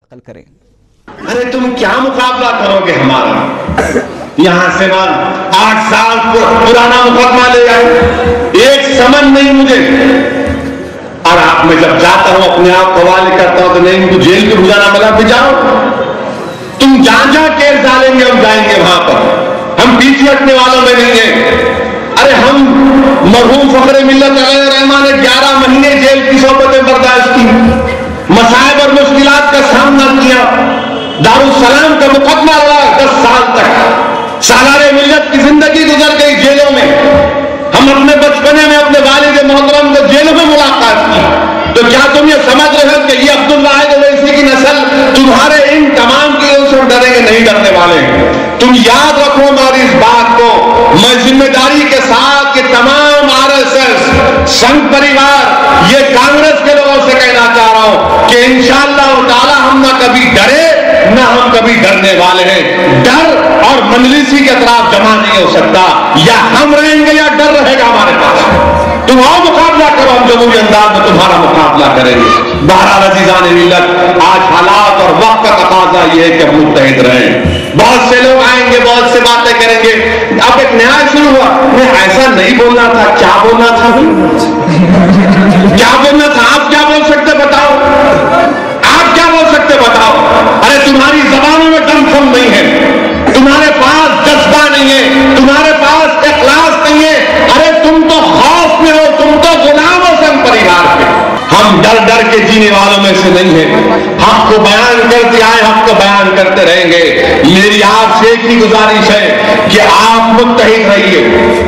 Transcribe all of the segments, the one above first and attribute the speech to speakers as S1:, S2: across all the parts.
S1: عقل کریں.
S2: ارے تم کیا مقابلہ کرو گے ہمارا؟ یہاں سے 8 سال پرانا مقدمہ لے آئے، ایک سمجھ نہیں مجھے. اور آپ میں جب جاتا ہوں اپنے آپ کو حوالے کرتا ہوں تو نہیں تو جیل کے بجانا ملا بھی جاؤ. تم جہاں جہاں کیس ڈالیں گے ہم جائیں گے وہاں پر، ہم پیچھے ہٹنے والوں میں نہیں ہیں. ارے ہم مرحوم فخر ملت علیہ الرحمٰن نے 11 مہینے جیل کی صحبتیں برداشت کی، مصائب اور مشکلات کا سامنا کیا، دارالسلام کا مقدمہ ہوا 10 سال تک، سالار ملت کی زندگی گزر گئی جیلوں میں. ہم اپنے بچپنے میں اپنے والد محترم کو جیلوں میں ملاقات کی. تو کیا تم یہ سمجھ رہے ہو کہ یہ عبدالواحد اویسی کی نسل تمہارے ان تمام چیزوں سے ڈریں گے؟ نہیں ڈرنے والے. تم یاد رکھو ہماری اس بات کو، میں ذمہ داری کے ساتھ کہ تمام RSS سنگھ پریوار یہ کانگریس کے لوگوں سے کہنا چاہ رہا ہوں کہ انشاءاللہ تعالی ہم نہ کبھی ڈرے نہ ہم کبھی ڈرنے والے ہیں. ڈر اور منجلسی کے اطراف جمع نہیں ہو سکتا، یا ہم رہیں گے یا ڈر رہے گا ہمارے پاس. تم اور مقابلہ کرو، ہم جمہوری انداز میں تمہارا مقابلہ کریں گے. بہرحال عزیزان ملت، آج حالات اور وقت کا تقاضا یہ ہے کہ ہم متحد رہیں. بہت سے لوگ آئیں گے، بہت سے باتیں کریں گے. اب ایک نیا شروع ہوا، میں ایسا نہیں بولنا تھا. کیا بولنا تھا؟ کیا بولنا تھا؟ آپ کیا بول سکتے بتاؤ؟ آپ کیا بول سکتے بتاؤ؟ ارے تمہاری زبانوں میں دم خم نہیں ہے، تمہارے پاس جذبہ نہیں ہے، تمہارے پاس اخلاص نہیں ہے. ارے تم تو خوف میں ہو، تم تو غلام ہو سنگ پریوار کے. ہم ڈر ڈر کے جینے والوں میں سے نہیں ہیں. حق کو بیان کرتے آئے، حق کو بیان کرتے رہیں گے. میری آپ سے ایک ہی گزارش ہے کہ آپ متحد رہیے،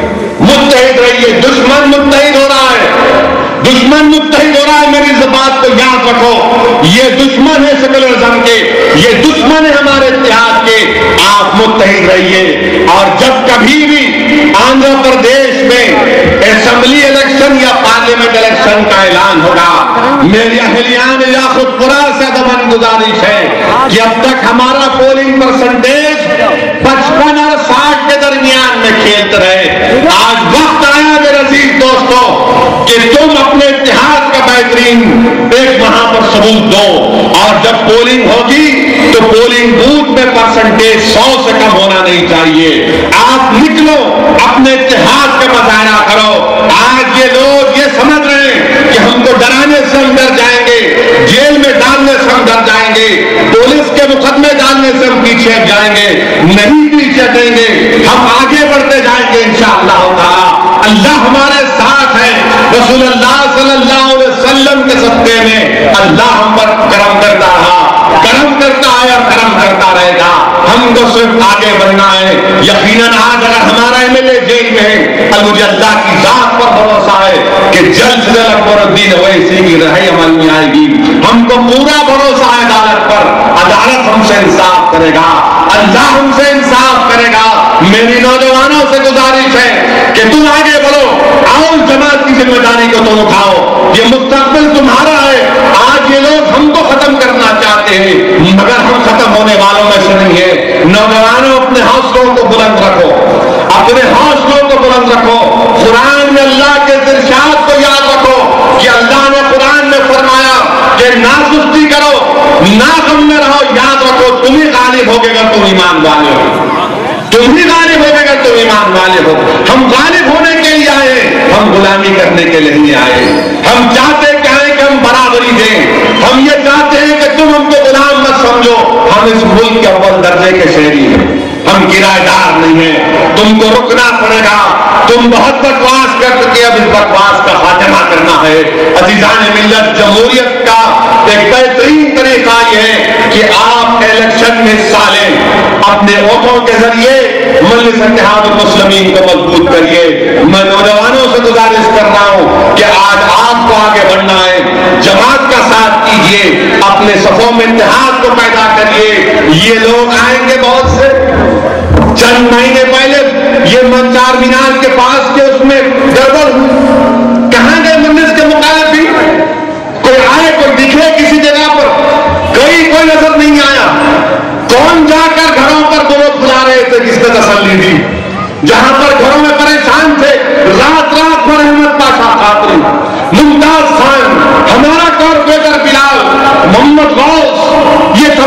S2: متحد رہیے. دشمن متحد ہو رہا ہے، دشمن متحد ہو رہا ہے. میری اس بات کو یاد رکھو، یہ دشمن ہے سیکولرزم کے، یہ دشمن ہے ہمارے اتحاد کے. آپ متحد رہیے. اور جب کبھی بھی آندھرا پردیش میں اسمبلی الیکشن یا پارلیمنٹ الیکشن کا اعلان ہوگا، میری اہلیان یا خود پورا سے ادب گزارش ہے کہ اب تک ہمارا پولنگ پرسنٹیج 55 اور 60 کے درمیان میں کھیلتے رہے. آج وقت آیا میرے عزیز دوستوں کہ تم اپنے اتحاد کا بہترین ایک وہاں پر ثبوت دو. اور جب پولنگ ہوگی تو پولنگ بوتھ میں پرسنٹیج 100 سے کم ہونا نہیں چاہیے. آپ نکلو، اپنے اتحاد کا مظاہرہ کرو. آج یہ لوگ یہ سمجھ رہے ہیں کہ ہم کو ڈرانے سے ہم ڈر جائیں گے، جیل میں ڈالنے سے ہم ڈر جائیں گے، پولیس کے مقدمے ڈالنے سے ہم پیچھے ہٹ جائیں گے. نہیں پیچھے ہٹیں گے، ہم آگے بڑھتے جائیں گے انشاءاللہ تعالی. اللہ ہمارے ساتھ ہے. رسول اللہ صلی اللہ علیہ وسلم کے صدقے میں اللہ ہم پر کرم کرتا رہا، کرم کرتا ہے اور کرم کرتا رہے گا. ہم کو صرف آگے بڑھنا ہے. یقیناً آج اگر ہمارا MLA جیل میں ہے اور مجھے اللہ کی ذات پر بھروسہ ہے کہ جلد سے جلد اکبر الدین اویسی کی رہائی عمل میں آئے گی. ہم کو پورا بھروسہ ہے عدالت پر. عدالت ہم سے انصاف کرے گا، اللہ ہم سے انصاف کرے گا. میری نوجوانوں سے گزارش ہے کہ تم آگے بڑھو، آؤ جماعت کی ذمہ داری کو تم اٹھاؤ. یہ مستقبل تمہارا ہے. آج یہ لوگ ہم کو ختم کرنا چاہتے ہیں مگر ہم ختم ہونے والوں میں سے نہیں ہیں. نوجوانوں اپنے حوصلوں کو بلند رکھو، اپنے حوصلوں کو بلند رکھو. قرآن میں اللہ کے ارشاد کو یاد رکھو کہ اللہ نے قرآن میں فرمایا کہ نہ سستی کرو، نہ غم میں رہو. یاد رکھو تم ہی غالب ہوگے اگر تم ایمان والے ہو، تم ہی غالب ہوگے اگر تم ایمان والے ہو. ہم غالب ہونے کے لیے آئے، ہم غلامی کرنے کے لیے نہیں آئے. ہم چاہتے کہ آئے کہ ہم برابری دیں. ہم یہ چاہتے ہیں کہ تم ہم کو غلام مت سمجھو. ہم اس ملک کے اول درجے کے شہری ہیں، ہم کرایہ دار نہیں ہیں. تم کو رکنا پڑے گا. تم بہت بکواس کر چکے، اب اس بکواس کا خاتمہ کرنا ہے. عزیزان ملت، جمہوریت کا ایک بہترین طریقہ یہ ہے کہ آپ الیکشن میں حصہ لیں. اپنے ووٹوں کے ذریعے مجلس اتحاد المسلمین کو مضبوط کریے. میں نوجوانوں سے گزارش کر رہا ہوں کہ آج آپ کو آگے بڑھنا ہے. جماعت کا ساتھ کیجیے، اپنے صفوں میں اتحاد کو پیدا کریے. یہ لوگ آئیں گے بہت سے. چند مہینے پہلے یہ چار مینار کے پاس کے اس میں گڑبڑ کہاں گئے مجلس کے مخالفین؟ کوئی آئے، کوئی دکھے کسی جگہ پر؟ کوئی نظر نہیں آیا. کون جا کر گھروں پر گروپ کھلا رہے تھے؟ کس نے تسلی دی؟ جہاں پر گھروں میں پریشان تھے، رات رات پر احمد پاشا خاتون، ممتاز خان، ہمارا کارپوریٹر بلال، محمد غوث، یہ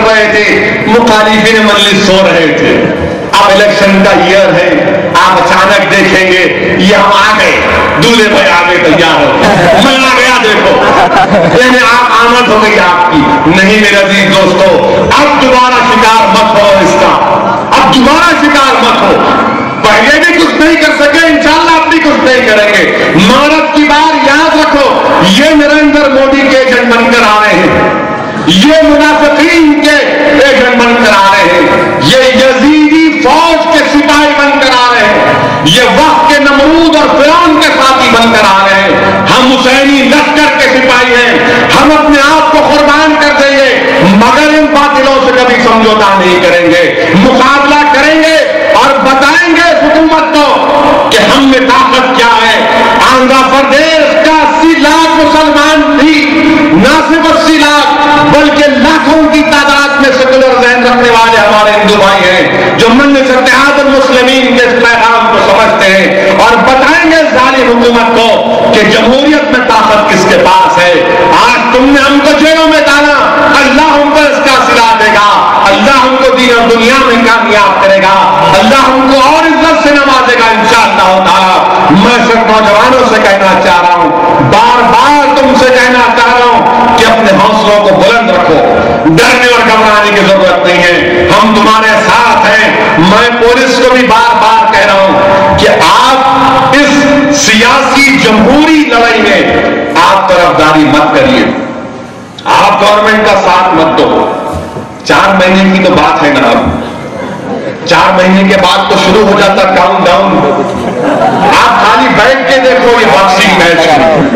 S2: रहे थे, मुखालिफिन मजलिस सो रहे थे। अब इलेक्शन का ईयर है, आप अचानक देखेंगे ये हम आ गए, दूल्हे भाई आ गए, तैयार हो, मैं आ गया, देखो यानी आप आमद हो गई आपकी। नहीं मेरे अजीज दोस्तों, अब दोबारा शिकार मत हो इसका, अब दोबारा शिकार मत हो। पहले भी कुछ नहीं कर सके, इंशाअल्लाह अब भी कुछ नहीं करेंगे। मानव की बार याद रखो, ये नरेंद्र मोदी के एजेंट बनकर आ रहे हैं, ये मुनाफिकीन के एजेंट बनकर आ रहे हैं, ये यजीदी फौज के सिपाही बनकर आ रहे हैं, ये वक्त के नमरूद और फिरौन के साथी बनकर आ रहे हैं। हम हुसैनी लश्कर के सिपाही हैं, हम अपने आप को कुर्बान कर देंगे, मगर इन बातिलों से कभी समझौता नहीं करेंगे, मुकाबला करेंगे और बताएंगे हुकूमत को कि हम में ताकत क्या है। आंध्र प्रदेश का 80 लाख मुसलमान भी, ना सिर्फ 80 लाख बल्कि लाखों की तादाद में सेकुलर ज़हन रखने वाले हमारे हिंदू भाई हैं, जो मजलिस इत्तेहादुल मुस्लिमीन के इस पैगाम को समझते हैं और बताएंगे जालिम हुकूमत को कि जमहूरियत में ताकत किसके पास है। आज तुमने हमको जेलों में डाला, अल्लाह हमको इसका सिला देगा, अल्लाह हमको दीन और दुनिया में कामयाब करेगा, अल्लाह हमको और इज्जत से नवाजेगा इंशाअल्लाह ताला। मैं सब नौजवानों से कहना चाह रहा हूं, बार बार तुमसे कहना चाह रहा हूं कि अपने हौसलों को बुलंद रखो, डरने और घबराने की जरूरत नहीं है, हम तुम्हारे साथ हैं। मैं पुलिस को भी बार बार कह रहा हूं कि आप इस सियासी जमहूरी लड़ाई में आप तरफदारी मत करिए, आप गवर्नमेंट का साथ मत दो। 4 महीने की तो बात है ना, अब 4 महीने के बाद तो शुरू हो जाता काउंट डाउन। आप खाली बैठ के देखो ये बॉक्सिंग मैच,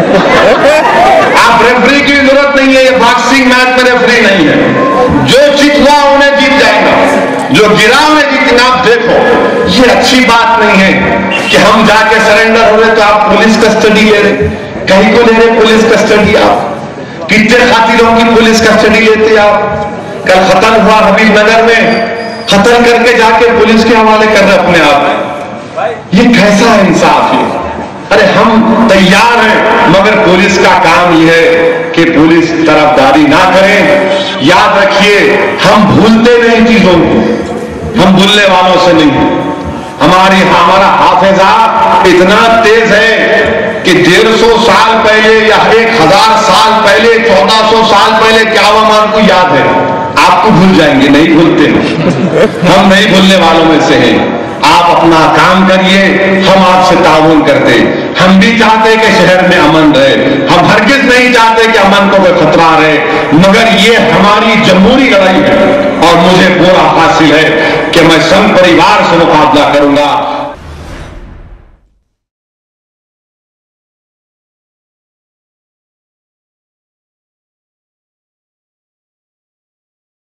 S2: आप रेफरी की जरूरत नहीं है, ये बॉक्सिंग मैच में रेफरी नहीं है, जो जीत हुआ उन्हें जीत जाएगा, जो गिरा उन्हें जीतना। आप देखो ये अच्छी बात नहीं है कि हम जाके सरेंडर हो रहे तो आप पुलिस कस्टडी ले रहे, कहीं को ले रहे पुलिस कस्टडी। आप कितने खातिरों की पुलिस कस्टडी लेते आप। कल खत्म हुआ हबीबनगर में, खत्म करके जाके पुलिस के हवाले कर रहे अपने आप। ये कैसा इंसाफ है। अरे हम तैयार हैं, मगर पुलिस का काम यह है कि पुलिस तरफदारी ना करें। याद रखिए हम भूलते नहीं चीजों को, हम भूलने वालों से नहीं। हमारा हाफिजा इतना तेज है कि 150 साल पहले या 1000 साल पहले, 1400 साल पहले क्या हुआ हमको याद है, आपको भूल जाएंगे, नहीं भूलते। हम नहीं भूलने वालों में से हैं। आप अपना काम करिए, हम आपसे ताउन करते। हम भी चाहते कि शहर में अमन रहे, हम हरगिज नहीं चाहते कि अमन को कोई खतरा रहे, मगर ये हमारी जमहूरी लड़ाई है और मुझे पूरा हासिल है कि मैं संघ परिवार से मुकाबला करूंगा।